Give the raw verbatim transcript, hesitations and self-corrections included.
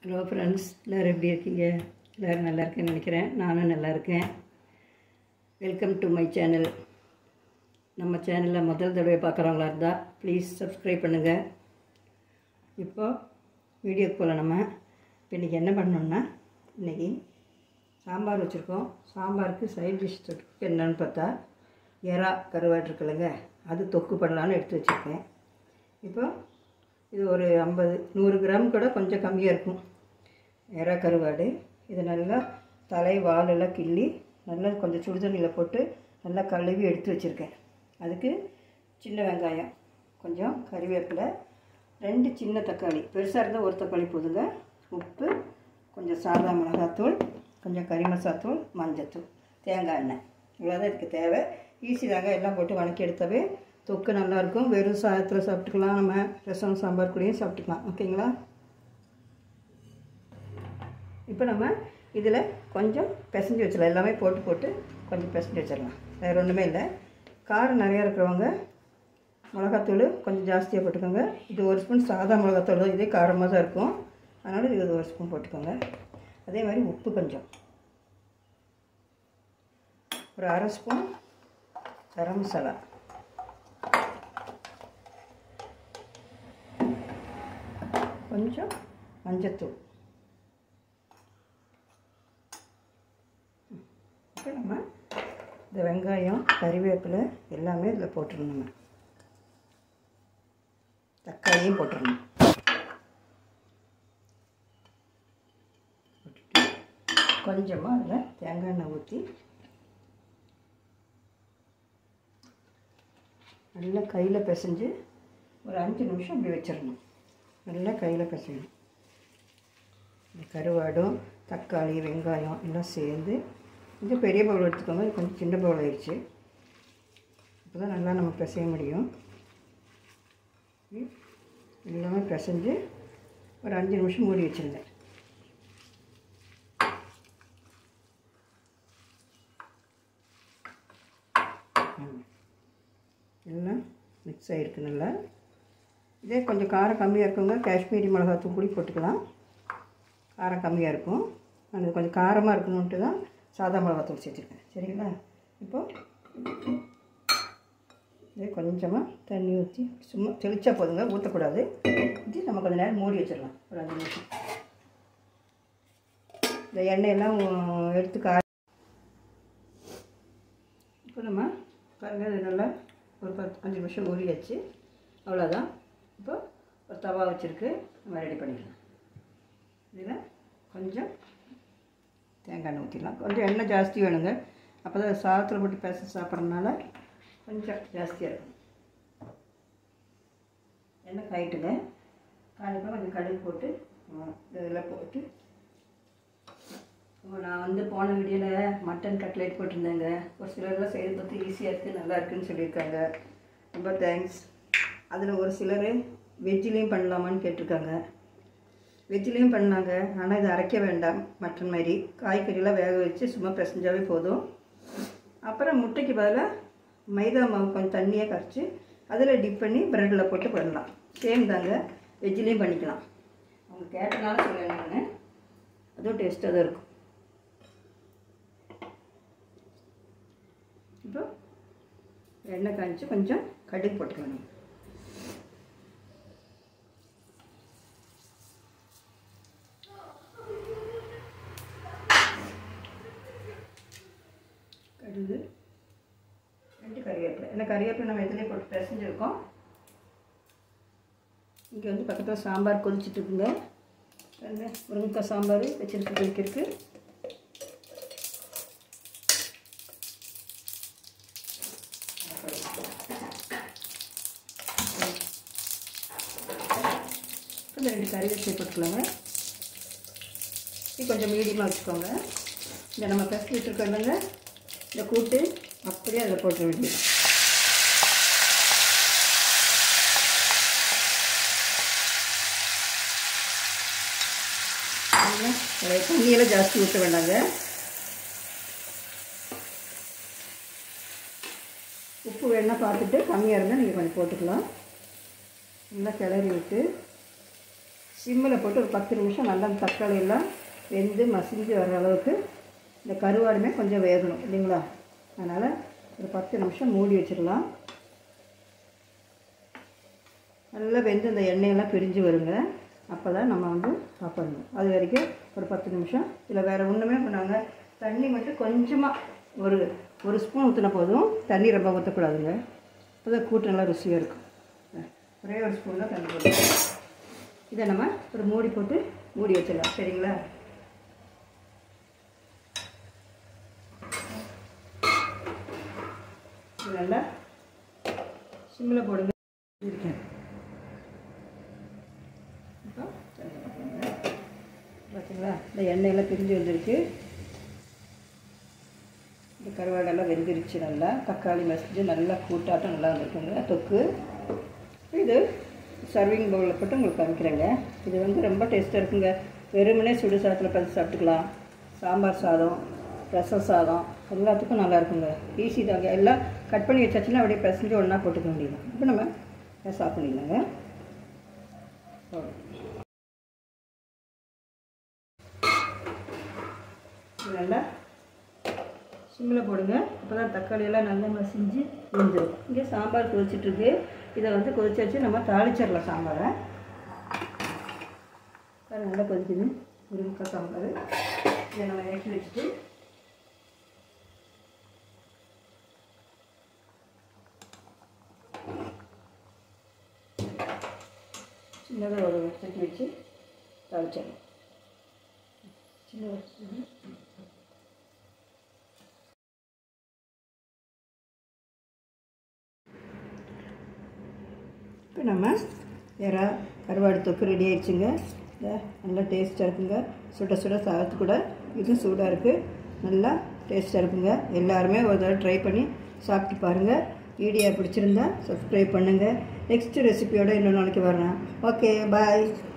Hello friends, எல்லோரும் எப்படி இருக்கீங்க? எல்லோரும் நல்லா இருக்கேன்னு நினைக்கிறேன். நானும் நல்லா இருக்கேன். Welcome to my channel. நம்ம சேனலில் முதல் தடவை பார்க்குறவங்களா இருந்தால் ப்ளீஸ் சப்ஸ்கிரைப் பண்ணுங்கள். இப்போது வீடியோக்கு போகல. நம்ம இப்போ இன்றைக்கி என்ன பண்ணோம்னா, இன்றைக்கி சாம்பார் வச்சுருக்கோம். சாம்பாருக்கு சைட் டிஷ் தொக்கு என்னன்னு பார்த்தா எறா கருவாடு இருக்குல்லங்க, அது தொக்கு பண்ணலான்னு எடுத்து வச்சுருக்கேன். இப்போ இது ஒரு ஐம்பது நூறு கிராம் கூட கொஞ்சம் கம்மியாக இருக்கும் எறா கருவாடு. இதை நல்லா தலை வாலெல்லாம் கிள்ளி நல்லா கொஞ்சம் சுடுதண்ணியில் போட்டு நல்லா கழுவி எடுத்து வச்சுருக்கேன். அதுக்கு சின்ன வெங்காயம், கொஞ்சம் கறிவேப்பிலை, ரெண்டு சின்ன தக்காளி, பெருசாக இருந்தால் ஒரு தக்காளி போதுங்க, உப்பு, கொஞ்சம் சாதா மிளகாத்தூள், கொஞ்சம் கறி மசாத்தூள், மஞ்சத்தூள், தேங்காய் எண்ணெய், இவ்வளோதான் இதுக்கு தேவை. ஈஸி தாங்க. எல்லாம் போட்டு வணக்கி எடுத்தாவே தொக்கு நல்லாயிருக்கும். வெறும் சாதத்தில் சாப்பிட்டுக்கலாம், நம்ம ரசம் சாம்பார் கூடயும் சாப்பிட்டுக்கலாம். ஓகேங்களா? இப்போ நம்ம இதில் கொஞ்சம் பிசைஞ்சு வச்சிடலாம். எல்லாமே போட்டு போட்டு கொஞ்சம் பிசைஞ்சு வச்சிடலாம். வேறு ஒன்றுமே இல்லை. காரம் நிறையா இருக்கிறவங்க மிளகாத்தூள் கொஞ்சம் ஜாஸ்தியாக போட்டுக்கோங்க. இது ஒரு ஸ்பூன் சாதா மிளகாத்தூள் தான், இதே காரமாக தான் இருக்கும். அதனால் இது ஒரு ஸ்பூன் போட்டுக்கோங்க. அதே மாதிரி உப்பு கொஞ்சம், ஒரு அரை ஸ்பூன் கரம் மசாலா, கொஞ்சம் மஞ்சத்தூள். இப்போ நம்ம இந்த வெங்காயம் கறிவேப்பிலை எல்லாமே இதில் போட்டுடணும். நம்ம தக்காளியும் போட்டுடணும். போட்டுட்டு கொஞ்சமாக அதில் தேங்காய் எண்ணெய் ஊற்றி நல்லா கையில் பிசைஞ்சு ஒரு அஞ்சு நிமிஷம் இப்படி வச்சிடணும். நல்லா கையில் பிசையணும். கருவாடும் தக்காளி வெங்காயம் எல்லாம் சேர்ந்து கொஞ்சம் பெரிய பவுல் எடுத்துக்கோங்க. இது கொஞ்சம் சின்ன பவுல் ஆயிடுச்சு. அப்போ தான் நல்லா நம்ம பிசைய முடியும். எல்லாமே பிசைஞ்சு ஒரு அஞ்சு நிமிஷம் மூடி வச்சுருந்தேன். எல்லாம் மிக்ஸ் ஆகிருக்கு நல்லா. இதே கொஞ்சம் காரம் கம்மியாக இருக்குங்க, காஷ்மீரி மிளகாத்தூள் பொடி போட்டுக்கலாம். காரம் கம்மியாக இருக்கும். அது கொஞ்சம் காரமாக இருக்கணுன்ட்டு தான் சாதா மிளகாத்தூள் சேர்த்துருக்கேன். சரிங்களா? இப்போது இதே கொஞ்சமாக தண்ணி ஊற்றி சும்மா தெளிச்சா போதுங்க, ஊற்றக்கூடாது. ஊற்றி நம்ம கொஞ்சம் நேரம் மூடி வச்சிடலாம் ஒரு அஞ்சு நிமிஷம். இந்த எண்ணெயெல்லாம் எடுத்து கா இப்போ நம்ம பாருங்கள், இது நல்லா ஒரு பத்து அஞ்சு நிமிஷம் ஊறியாச்சு. அவ்வளோதான். இப்போ ஒரு தவா வச்சுருக்கு, நம்ம ரெடி பண்ணிக்கலாம். இதில் கொஞ்சம் தேங்காய் எண்ணெய் ஊற்றிடலாம். கொஞ்சம் எண்ணெய் ஜாஸ்தி வேணுங்க, அப்போ தான் சாதத்தில் போட்டு பேச சாப்பிட்றதுனால கொஞ்சம் ஜாஸ்தியாக இருக்கும். எண்ணெய் காயிட்டுங்க. காய்க்கு கொஞ்சம் கடுகு போட்டு இதெல்லாம் போட்டு, நான் வந்து போன வீடியோவில் மட்டன் கட்லெட் போட்டிருந்தேங்க. ஒரு சிலர்லாம் செய்து பார்த்து ஈஸியாக இருக்குது, நல்லா இருக்குதுன்னு சொல்லியிருக்காங்க. ரொம்ப தேங்க்ஸ். அதில் ஒரு சிலர் வெஜ்ஜிலையும் பண்ணலாமான்னு கேட்டிருக்காங்க. வெஜ்ஜிலையும் பண்ணாங்க, ஆனால் இது அரைக்க வேண்டாம். மட்டன் மாதிரி காய்கறியெல்லாம் வேக வச்சு சும்மா பிசைஞ்சாவே போதும். அப்புறம் முட்டைக்கு பதிலாக மைதா மாவு கொஞ்சம் தண்ணியாக கரைச்சி அதில் டிப் பண்ணி ப்ரெட்டில் போட்டு பண்ணலாம். சேம் தாங்க, வெஜ்ஜிலையும் பண்ணிக்கலாம். அவங்க கேட்டனால சொல்லுவேன் நான், அதுவும் டேஸ்ட்டாக தான் இருக்கும். இப்போ எண்ணெய் காய்ச்சி கொஞ்சம் கடுகு போட்டுக்கணும். கடுகு, ரெண்டு கறிவேப்பிலை. ஏன்னா கறிவேப்பிலை நம்ம எதுலேயே போட்டு பிசைஞ்சிருக்கோம். இங்கே வந்து பக்கத்தில் சாம்பார் கொதிச்சுட்ருக்குங்க. முருங்கைக்காய் சாம்பார் வச்சுருக்கு கொதிக்கிறதுக்கு. இந்த ரெண்டு கறிவேப்பிலை போட்டுக்கலாங்க. இது கொஞ்சம் மீடியமாக வச்சுக்கோங்க. இந்த நம்ம பிசைஞ்சு வச்சுருக்கோங்க, இந்த கூட்டு அப்படியே அதில் போட்டு வேண்டியது. தண்ணியெல்லாம் ஜாஸ்தி ஊற்ற வேண்டாங்க. உப்பு வேணா பார்த்துட்டு கம்மியாக இருந்தால் நீங்கள் கொஞ்சம் போட்டுக்கலாம். நல்லா கிளறி விட்டு சிம்மில் போட்டு ஒரு பத்து நிமிஷம் நல்லா தக்காளி எல்லாம் வெந்து மசிஞ்சு வர்ற அளவுக்கு இந்த கருவாடுமே கொஞ்சம் வேகணும் இல்லைங்களா. அதனால் ஒரு பத்து நிமிஷம் மூடி வச்சிடலாம். நல்லா வெந்து இந்த எண்ணெயெல்லாம் பிரிஞ்சு வருங்க. அப்போ தான் நம்ம வந்து சாப்பிடணும். அது வரைக்கும் ஒரு பத்து நிமிஷம் இல்லை வேறு ஒன்றுமே பண்ணாங்க. தண்ணி மட்டும் கொஞ்சமாக ஒரு ஒரு ஸ்பூன் ஊற்றின போதும், தண்ணி ரொம்ப ஊற்றக்கூடாதுங்க. அப்போ தான் கூட்டு நல்லா ருசியாக இருக்கும். ஒரே ஒரு ஸ்பூன் தான் தண்ணி போட்டு இதை நம்ம ஒரு மூடி போட்டு மூடி வச்சிடலாம். சரிங்களா. இது நல்லா சிம்மில் போடுங்க. இருக்கேன் பார்த்தீங்களா, இந்த எண்ணெயெல்லாம் பிரிஞ்சு வந்துருச்சு. இந்த கருவாடெல்லாம் வெந்துருச்சு. நல்லா தக்காளி மசிஞ்சு நல்லா கூட்டாட்டம் நல்லா வந்துருக்குங்க தொக்கு. இது சர்விங் பவுலில் போட்டு உங்களுக்கு காமிக்கிறேங்க. இது வந்து ரொம்ப டேஸ்ட்டாக இருக்குங்க. வெறுமனே சுடு சாதத்தில் பறித்து சாப்பிட்டுக்கலாம். சாம்பார் சாதம், ரசம் சாதம் எல்லாத்துக்கும் நல்லா இருக்குங்க. ஈஸி தாங்க. எல்லாம் கட் பண்ணி வச்சாச்சுன்னா அப்படியே பிசைஞ்சு ஒன்றா போட்டுக்க வேண்டியது. இப்போ நம்ம சாப்பிடலாங்க. நல்லா சிம்மில் போடுங்க. அப்போ தான் தக்காளியெல்லாம் நல்லா மசிஞ்சு வெந்துடும். இங்கே சாம்பார் கொதிச்சிட்ருக்கு. இதை வந்து கொதிச்சு வச்சு நம்ம தாளிச்சிடலாம் சாம்பாரை. அது நல்லா கொதிக்குது. முருங்கைக்காய் சாம்பார் இதை நம்ம இறக்கி வச்சுட்டு சின்னதாக ஒரு சட்டி வச்சு தாளிச்சிடலாம். சின்ன இப்போ நம்ம வேறு கருவாடு தொக்கு ரெடி ஆகிடுச்சுங்க. நல்லா டேஸ்ட்டாக இருக்குங்க. சுட சுட சாதத்து கூட இதுவும் சூடாக இருக்குது. நல்லா டேஸ்ட்டாக இருக்குங்க. எல்லாருமே ஒரு தடவை ட்ரை பண்ணி சாப்பிட்டு பாருங்கள். வீடியோ பிடிச்சிருந்தா சப்ஸ்கிரைப் பண்ணுங்கள். நெக்ஸ்ட்டு ரெசிபியோடு இன்னொரு நாளைக்கு வரேன். ஓகே, பாய்.